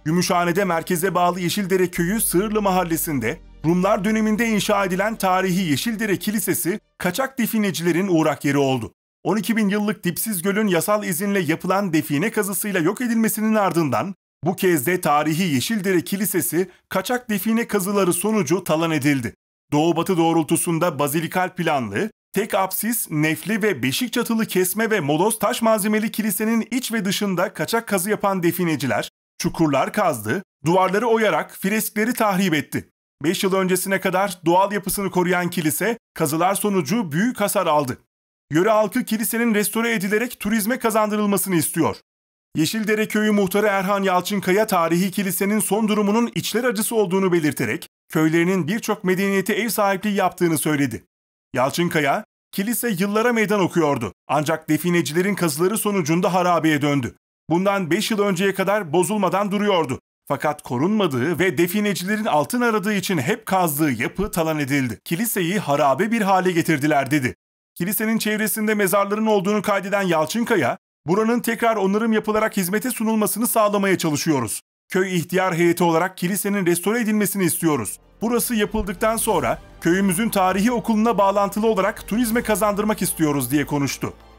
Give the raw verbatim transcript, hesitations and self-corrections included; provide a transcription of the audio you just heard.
Gümüşhane'de merkeze bağlı Yeşildere Köyü Sığırlı Mahallesi'nde Rumlar döneminde inşa edilen tarihi Yeşildere Kilisesi kaçak definecilerin uğrak yeri oldu. on iki bin yıllık dipsiz gölün yasal izinle yapılan define kazısıyla yok edilmesinin ardından bu kez de tarihi Yeşildere Kilisesi kaçak define kazıları sonucu talan edildi. Doğu-batı doğrultusunda bazilikal planlı, tek apsis, nefli ve beşik çatılı kesme ve moloz taş malzemeli kilisenin iç ve dışında kaçak kazı yapan defineciler, çukurlar kazdı, duvarları oyarak freskleri tahrip etti. beş yıl öncesine kadar doğal yapısını koruyan kilise, kazılar sonucu büyük hasar aldı. Yöre halkı kilisenin restore edilerek turizme kazandırılmasını istiyor. Yeşildere Köyü Muhtarı Erhan Yalçınkaya tarihi kilisenin son durumunun içler acısı olduğunu belirterek, köylerinin birçok medeniyete ev sahipliği yaptığını söyledi. Yalçınkaya, kilise yıllara meydan okuyordu ancak definecilerin kazıları sonucunda harabeye döndü. Bundan beş yıl önceye kadar bozulmadan duruyordu. Fakat korunmadığı ve definecilerin altın aradığı için hep kazdığı yapı talan edildi. Kiliseyi harabe bir hale getirdiler dedi. Kilisenin çevresinde mezarların olduğunu kaydeden Yalçınkaya, buranın tekrar onarım yapılarak hizmete sunulmasını sağlamaya çalışıyoruz. Köy ihtiyar heyeti olarak kilisenin restore edilmesini istiyoruz. Burası yapıldıktan sonra köyümüzün tarihi okuluna bağlantılı olarak turizme kazandırmak istiyoruz diye konuştu.